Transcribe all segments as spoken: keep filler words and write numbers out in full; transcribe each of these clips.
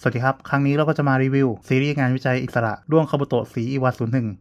สวัสดีครับครั้งนี้เราก็จะมารีวิวซีรีส์งานวิจัยอิสระด้วงคาบุโตะสีอีวาศูนย์หนึ่ง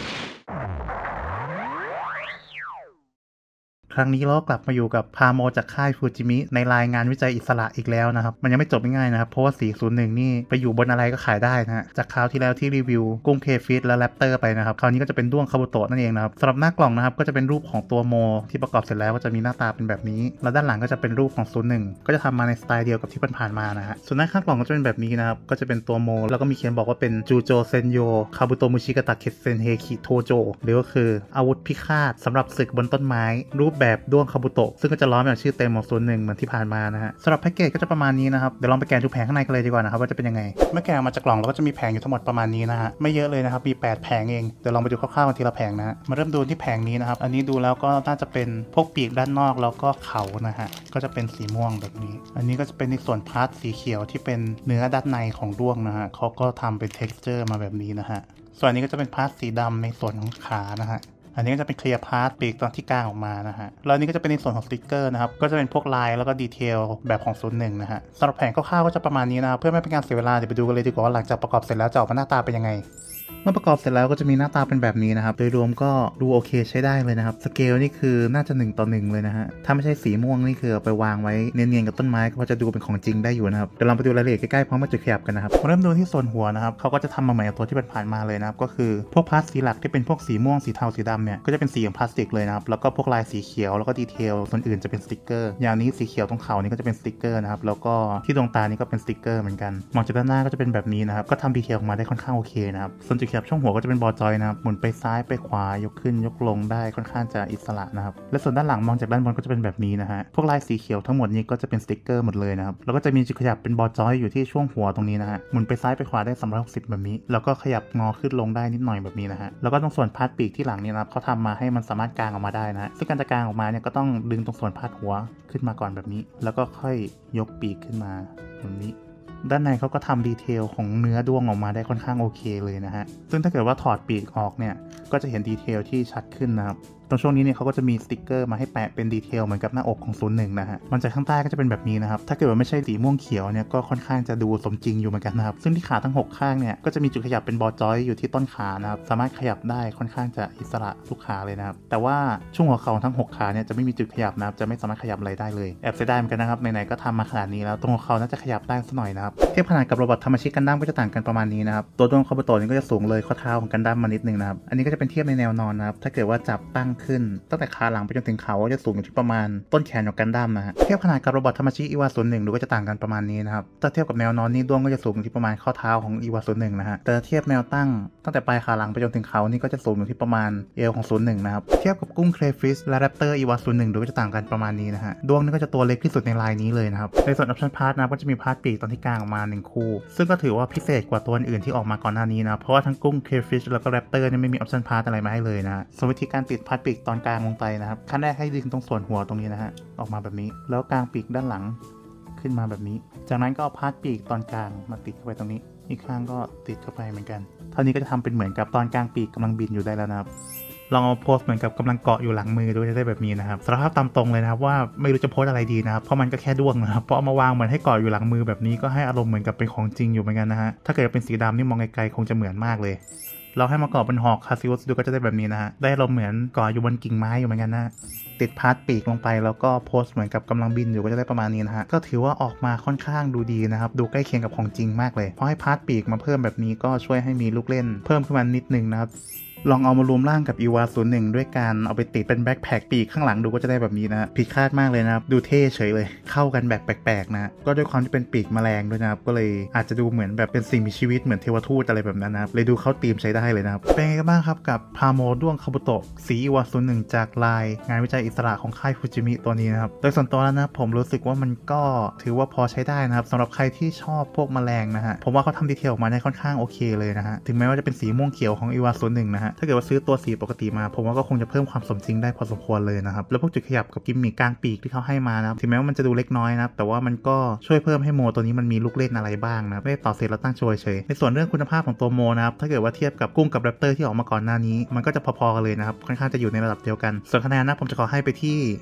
ครั้งนี้เรากลับมาอยู่กับพาโมจากค่ายฟูจิมิในรายงานวิจัยอิสระอีกแล้วนะครับมันยังไม่จบง่ายๆนะครับเพราะว่าสีศูนย์หนึ่งนี่ไปอยู่บนอะไรก็ขายได้นะฮะจากคราวที่แล้วที่รีวิวกุ้งเคฟิชและแรปเตอร์ไปนะครับคราวนี้ก็จะเป็นด้วงคาบุโตะนั่นเองนะครับสำหรับหน้ากล่องนะครับก็จะเป็นรูปของตัวโมที่ประกอบเสร็จแล้วก็จะมีหน้าตาเป็นแบบนี้แล้วด้านหลังก็จะเป็นรูปของศูนย์หนึ่งก็จะทำมาในสไตล์เดียวกับที่ผ่านๆมานะฮะส่วนหน้าข้างกล่องก็จะเป็นแบบนี้นะครับก็จะเป็นตัวโมแล้วก็มีเขียนบอกว่าเป็นจูโจเซนโยคาบุโตะมุชิกะตะเคเซนเฮคิโทโจหรือก็คืออาวุธพิฆาตสำหรับศึกบนต้นไม้รูปแบบด้วงคาบุโตะซึ่งก็จะล้อมอย่างชื่อเต็มของศูนย์หนึ่งเหมือนที่ผ่านมานะฮะสำหรับแพ็กเกจก็จะประมาณนี้นะครับเดี๋ยวลองไปแกะดูแผงข้างในกันเลยดีกว่านะครับว่าจะเป็นยังไงเมื่อแกะมาจากกล่องเราก็จะมีแผงอยู่ทั้งหมดประมาณนี้นะฮะไม่เยอะเลยนะครับมีแปดแผงเองเดี๋ยวลองไปดูคร่าวๆกันทีละแผงนะฮะมาเริ่มดูที่แผงนี้นะครับอันนี้ดูแล้วก็น่าจะเป็นพวกปีกด้านนอกแล้วก็เขานะฮะก็จะเป็นสีม่วงแบบนี้อันนี้ก็จะเป็นในส่วนพาร์ทสีเขียวที่เป็นเนื้อด้านในของด้วงนะฮะเขาก็ทำเป็น texture มาแบบนี้นะฮะส่วนอันนี้ก็จะเป็นพาร์ทสีดำในส่วนของขานะฮะอันนี้ก็จะเป็นเคลียร์พาร์ทปีกตอนที่กลางออกมานะฮะแล้วอันนี้ก็จะเป็นในส่วนของสติกเกอร์นะครับก็จะเป็นพวกลายแล้วก็ดีเทลแบบของศูนย์หนึ่งนะฮะสำหรับแผงคร่าวๆก็จะประมาณนี้นะครับเพื่อไม่เป็นการเสียเวลาเดี๋ยวไปดูกันเลยดีกว่าว่าหลังจากประกอบเสร็จแล้วจะออกมาหน้าตาเป็นยังไงเมื่อประกอบเสร็จแล้วก็จะมีหน้าตาเป็นแบบนี้นะครับโดยรวมก็ดูโอเคใช้ได้เลยนะครับสเกลนี่คือน่าจะหนึ่งต่อหนึ่งเลยนะฮะถ้าไม่ใช่สีม่วงนี่คือเอาไปวางไว้เนียนๆกับต้นไม้ก็จะดูเป็นของจริงได้อยู่นะครับเดี๋ยวเราไปดูรายละเอียดใกล้ๆพร้อมมาจุดขยับกันนะครับมาเริ่มดูที่ส่วนหัวนะครับเขาก็จะทำมาเหมือนกับตัวที่ผ่านมาเลยนะครับก็คือพวกพลาสติกหลักที่เป็นพวกสีม่วงสีเทาสีดำเนี่ยก็จะเป็นสีของพลาสติกเลยนะครับแล้วก็พวกลายสีเขียวแล้วก็ดีเทลส่วนอื่นจะเป็นสติกเกอร์อย่างนี้สีเขียวตรงเขานี่ก็จะเป็นสติกเกอร์นะครับแล้วก็ที่ดวงตานี่ก็เป็นสติกเกอร์เหมือนกันมองจากด้านหน้าก็จะเป็นแบบนี้นะครับก็ทำดีเทลออกมาได้ค่อนข้างโอเคนะครับส่วนจุดขยับช่องหัวก็จะเป็นบอลจอยนะครับหมุนไปซ้ายไปขวายกขึ้นยกลงได้ค่อนข้างจะอิสระนะครับและส่วนด้านหลังมองจากด้านบนก็จะเป็นแบบนี้นะฮะพวกลายสีเขียวทั้งหมดนี้ก็จะเป็นสติกเกอร์หมดเลยนะครับแล้วก็จะมีจุดขยับเป็นบอลจอยอยู่ที่ช่วงหัวตรงนี้นะฮะหมุนไปซ้ายไปขวาได้สามร้อยหกสิบแบบนี้แล้วก็ขยับงอขึ้นลงได้นิดหน่อยแบบนี้นะฮะแล้วก็ตรงส่วนพาดปีกที่หลังนี่นะครับเขาทำมาให้มันสามารถกางออกมาได้นะฮะซึ่งการจะกางออกมาเนี่ยก็ต้องดึงตรงส่วนพาดหัวขึ้นมาก่อนแบบนี้แล้วก็ค่อยยกปีกขึ้นมาแบบนี้ด้านในเขาก็ทำดีเทลของเนื้อด้วงออกมาได้ค่อนข้างโอเคเลยนะฮะซึ่งถ้าเกิดว่าถอดปีกออกเนี่ยก็จะเห็นดีเทลที่ชัดขึ้นนะครับตรงช่วงนี้เนี่ยเขาก็จะมีสติกเกอร์มาให้แปะเป็นดีเทลเหมือนกับหน้าอกของศูนย์หนึ่งนะฮะมันจากข้างใต้ก็จะเป็นแบบนี้นะครับถ้าเกิดว่าไม่ใช่สีม่วงเขียวเนี่ยก็ค่อนข้างจะดูสมจริงอยู่เหมือนกันนะครับซึ่งที่ขาทั้งหกข้างเนี่ยก็จะมีจุดขยับเป็นบอลจอยอยู่ที่ต้นขานะครับสามารถขยับได้ค่อนข้างจะอิสระทุกขาเลยนะครับแต่ว่าช่วงหัวเข่าทั้งหกขาเนี่ยจะไม่มีจุดขยับนะครับจะไม่สามารถขยับอะไรได้เลยแอบเสียดายเหมือนกันนะครับไหนๆก็ทำมาขนาดนี้แล้วตรงหัวเข่าน่าจะขยับได้สักหน่อยนะครับเทียบขนาดกับโรบอทธรรมชิกันดั้มก็จะต่างกันประมาณนี้นะครับตัวด้วงคาบุโตะนี่ก็จะสูงเลยข้อเท้าของกันดั้มมานิดนึงนะครับอันนี้ก็จะเป็นเทียบในแนวนอนนะครับถ้าเกิดว่าจับตั้งขึ้นตั้งแต่ขาหลังไปจนถึงเขาจะสูงอยู่ที่ประมาณต้นแขนของกันดั้มนะฮะเทียบขนาดกับโรบอทธรรมชิอีวาศูนย์หนึ่งดูก็จะต่างกันประมาณนี้นะครับถ้าเทียบกับแนวนอนนี่ด้วงก็จะสูงอยู่ที่ประมาณข้อเท้าของอีวาศูนย์หนึ่งนะฮะแต่เทียบแนวตั้งตั้งแต่ปลายขาหลังไปจนถึงเขานี่ก็จะสูงอยู่ที่ประมาณเอวของศูนย์หนึ่งนะครับเทียบกับกุ้งเครฟิชและแรปเตอร์อีวาศูนย์หนึ่งดูก็จะต่างกันประมาณนี้นะฮะด้วงนี่ก็จะตัวเล็กที่สุดในลายนี้เลยนะครับในส่วนออปชั่นพาร์ทนะก็จะมีพาร์ทปีกตอนที่กลางออกมาหนึ่งคู่ซึ่งก็ถือว่าพิเศษกว่าตัวอื่นที่ออกมาก่อนหน้านี้นะเพราะว่าทั้งกุ้งเครฟิชแล้วก็แรปเตอร์นี่ไม่มีออปชั่นพาร์ทอะไรมาให้เลยนะส่วนวิธีการติดพาร์ทปีกตอนกลางลงไปนะครับขั้นแรกให้ดึงตรงส่วนหัวตรงนี้นะฮะออกมาแบบนี้แล้วกลางปีกด้านหลังขึ้นมาแบบนี้จากนั้นก็เอาพาร์ทปีกตอนกลางมาติดเข้าไปตรงนี้อีกข้างก็ติดเข้าไปเหมือนกันเท่านี้ก็จะทำเป็นเหมือนกับตอนกลางปีกกำลังบินอยู่ได้แล้วนะครับลองเอาโพสเหมือนกับกำลังเกาะอยู่หลังมือดูจะได้แบบนี้นะครับสารภาพตามตรงเลยนะครับว่าไม่รู้จะโพสอะไรดีนะครับเพราะมันก็แค่ด้วงนะครับเพราะเอามาวางเหมือนให้เกาะอยู่หลังมือแบบนี้ก็ให้อารมณ์เหมือนกับเป็นของจริงอยู่เหมือนกันนะฮะถ้าเกิดเป็นสีดำนี่มองไกลๆคงจะเหมือนมากเลยเราให้มาเกาะเป็นหอกคาซิอุสดูก็จะได้แบบนี้นะฮะได้อารมณ์เหมือนเกาะอยู่บนกิ่งไม้อยู่เหมือนกันนะติดพาร์ทปีกลงไปแล้วก็โพสเหมือนกับกำลังบินอยู่ก็จะได้ประมาณนี้นะฮะก็ถือว่าออกมาค่อนข้างดูดีนะครับดูใกล้เคียงกับของจริงมากเลยเพราะให้พาร์ทปีกมาเพิ่มแบบนี้ก็ช่วยให้มีลูกเล่นเพิ่มขึ้นมานิดนึงนะครับลองเอามารวมร่างกับอีวาศูนย์หนึ่งด้วยการเอาไปติดเป็นแบ็คแพ็คปีกข้างหลังดูก็จะได้แบบนี้นะผิดคาดมากเลยนะครับดูเท่เฉยเลยเข้ากันแบบแปลกๆนะก็ด้วยความที่เป็นปีกแมลงด้วยนะครับก็เลยอาจจะดูเหมือนแบบเป็นสิ่งมีชีวิตเหมือนเทวทูตอะไรแบบนั้นนะครับเลยดูเข้าธีมใช้ได้เลยนะครับเป็นไงกันบ้างครับกับพาโมด้วงคาบุโตะสีอีวาศูนย์หนึ่งจากลายงานวิจัยอิสระของค่ายฟูจิมิตัวนี้นะครับโดยส่วนตัวแล้วนะผมรู้สึกว่ามันก็ถือว่าพอใช้ได้นะครับสำหรับใครที่ชอบพวกแมลงนะฮะผมว่าเขาทำดีเทลออกมาได้ค่อนข้างโอเคเลยนะฮะถึงแม้ว่าจะเป็นสีม่วงเขียวของอีวาศูนย์หนึ่งนะฮะถ้าเกิดว่าซื้อตัวปกติมาผมว่าก็คงจะเพิ่มความสมจริงได้พอสมควรเลยนะครับแล้วพวกจุดขยับกับกิมมิคกลางปีกที่เขาให้มานะถึงแม้ว่ามันจะดูเล็กน้อยนะแต่ว่ามันก็ช่วยเพิ่มให้โมตัวนี้มันมีลูกเล่นอะไรบ้างนะไม่ได้ต่อเสร็จแล้วตั้งโชว์เฉยในส่วนเรื่องคุณภาพของตัวโมนะครับถ้าเกิดว่าเทียบกับกุ้งกับแรปเตอร์ที่ออกมาก่อนหน้านี้มันก็จะพอๆกันเลยนะครับค่อนข้างจะอยู่ในระดับเดียวกันส่วนคะแนนนะผมจะขอให้ไปที่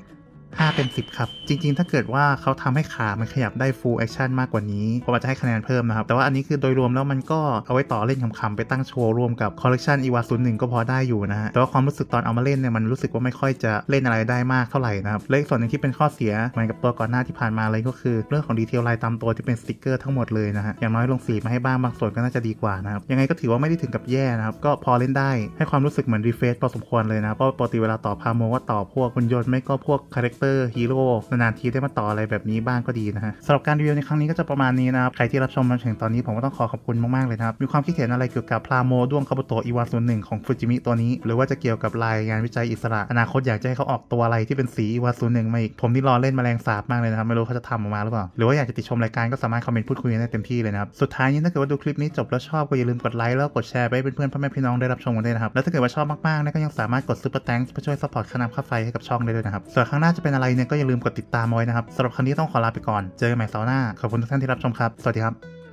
ห้าเป็นสิบครับจริงๆถ้าเกิดว่าเขาทำให้ขามันขยับได้ full action มากกว่านี้ผมอาจจะให้คะแนนเพิ่มนะครับแต่ว่าอันนี้คือโดยรวมแล้วมันก็เอาไว้ต่อเล่นขำๆไปตั้งโชว์รวมกับคอลเลกชันอีวาศูนย์หนึ่งก็พอได้อยู่นะฮะแต่ว่าความรู้สึกตอนเอามาเล่นเนี่ยมันรู้สึกว่าไม่ค่อยจะเล่นอะไรได้มากเท่าไหร่นะครับและอีกส่วนหนึ่งที่เป็นข้อเสียเหมือนกับตัวก่อนหน้าที่ผ่านมาเลยก็คือเรื่องของดีเทลลายตามตัวที่เป็นสติกเกอร์ทั้งหมดเลยนะฮะอย่างน้อยลงสีมาให้บ้างบางส่วนก็น่าจะดีกว่านะครับยังไงก็ถือว่าไม่ได้ถึงกับแย่นะครับก็พอเล่นได้ให้ความรู้สึกเหมือนรีเฟรชพอสมควรเลยนะเพราะปกติเวลาต่อพาโมก็ต่อพวกหุ่นยนต์ไม่ก็พวกคาแรคเตอร์ฮีโร่นานๆทีได้มาต่ออะไรแบบนี้บ้างก็ดีนะฮะสำหรับการรีวิวในครั้งนี้ก็จะประมาณนี้นะครับใครที่รับชมมาถึงตอนนี้ผมก็ต้องขอขอบคุณมากๆเลยนะครับมีความคิดเห็นอะไรเกี่ยวกับพาโมด้วงคาบุโตะอีวาศูนย์หนึ่งของฟูจิมิตัวนี้หรือว่าจะเกี่ยวกับรายงานวิจัยอิสระอนาคตอยากจะให้เขาออกตัวอะไรที่เป็นสีอีวาศูนย์หนึ่งมาอีกผมนี่รอเล่นแมลงสาบมากเลยนะครับไม่รู้เขาจะทำออกมาหรือเปล่าหรือว่าอยากจะติดชมรายการก็สามารถคอมเมนต์พูดคุยได้เต็มที่เลยนะครับสุดท้ายนี้ถ้าเกิดว่าดูคลิปนี้จบแล้วชอบก็อย่าลืมกดไลค์แล้วกดแชร์ไปให้เพื่อนๆพ่อแม่พี่น้องได้รับชมกันด้วยนะครับแล้วถ้าเกิดว่าชอบมากๆก็ยังสามารถกดซุปเปอร์แตงค์เพื่อช่วยซัพพอร์ตค่าน้ำค่าไฟให้กับช่องได้ด้วยนะครับส่วนครั้งหน้าจะเป็นอะไรเนี่ยก็อย่าลืมกดติดตามเอาไว้นะครับสำหรับครั้งนี้ต้องขอลาไปก่อนเจอกันใหม่เสาร์หน้าขอบคุณทุกท่านที่รับชมครับสวัสดีครับ